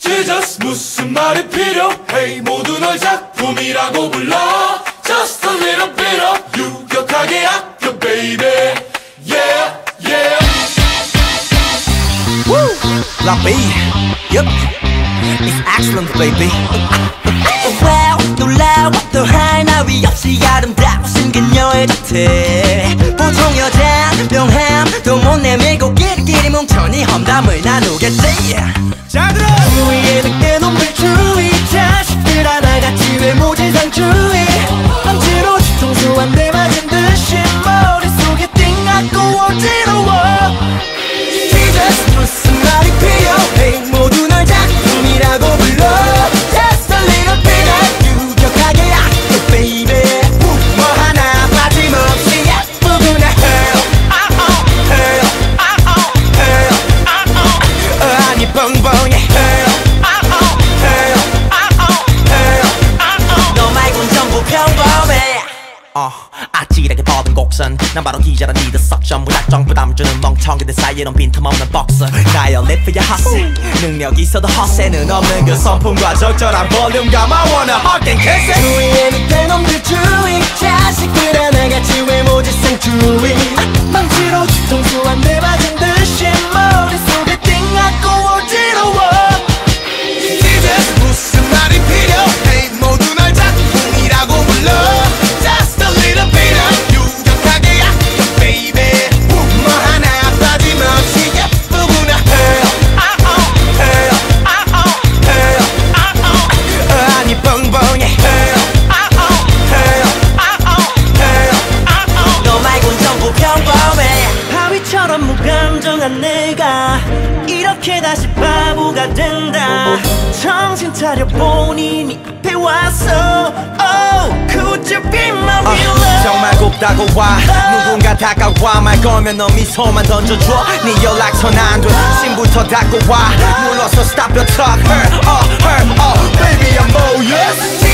Jesus 무슨 말이 필요해 모두 널 작품이라고 불러 Just a little bit of 유격하게 아껴 baby Yeah yeah Woo! La B Yup It's excellent baby Wow 놀라워 또 하나 위 없이 아름다우신 그녀의 자태 보통 여잔 명함 또 못 내밀고 끼리끼리 뭉쳐니 험담을 나누겠지 잘 들어 주위에 늑대 놈들 주의 자식들 하나같이 외모지상주의 방치로 뒤통수 한 대 맞은 듯이 머릿속에 띵하고 어지러워 Jesus 무슨 말이 필요해 모두 널 작품이라고 불러 Just a little bit of 유격하게 아껴 baby 뭐 하나 빠짐없이 예쁘구나 아니 뻥뻥해 너 말곤 전부 평범해 아찔하게 뻗은 곡선 난 바로 기자란 니들 석션 무작정 부담 주는 멍청이들 사이에 넌 빈틈없는 복서 나의 리프야 헛세 능력 있어도 헛세는 없는 그 성품과 적절한 볼륨감 I wanna hug and kiss it 주위에 늑대 놈들 주의 자식들 하나같이 외모지상 주의 망치로 뒤통수 한 대 맞은 듯이 머릿속에 띵하고 어지러워 Jesus 무슨 말이 필요해 모두 널 작품이라고 불러 Just a little bit of 유격하게 아껴 baby 뭐 하나 빠짐없이 예쁘구나 아니 뻥뻥해 너 말곤 전부 평범해 바위처럼 무감정한 내가 이렇게 다시 바보가 된다 정신 차려 본인이 앞에 왔어 Oh could you be my real love 정말 곱다고 와 누군가 다가와 말 걸면 너 미소만 던져줘 네 연락처 안돼 신부터 닫고 와 눌러서 stop your talk her baby I'm all yes